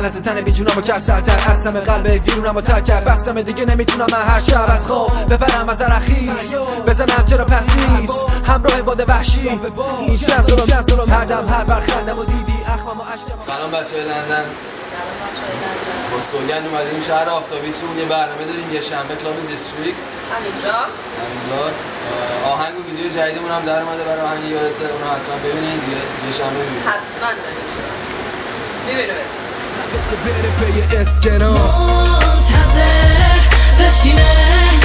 از تن بیجونم و کف سرتر از سم قلب ویرونم و ترکر بستم دیگه نمیتونم من هر شب از خواب بپرم از رخیص بزنم چرا پس نیست همراه باد وحشی این ظلم هر دم هر برخندم و دیدی اخمم و عشقم. سلام بچه‌های لندن. با سوگند اومدیم شهر آفتابیتون. یه برنامه داریم یه شنبه کلاب دیستریکت همینجا. آهنگ و ویدیو جدیدمون هم در اومده برای آهنگ یادته، اونو حتما ببینید دیگه. یه شنبه میبینید حتما ببینید. منتظر بشینه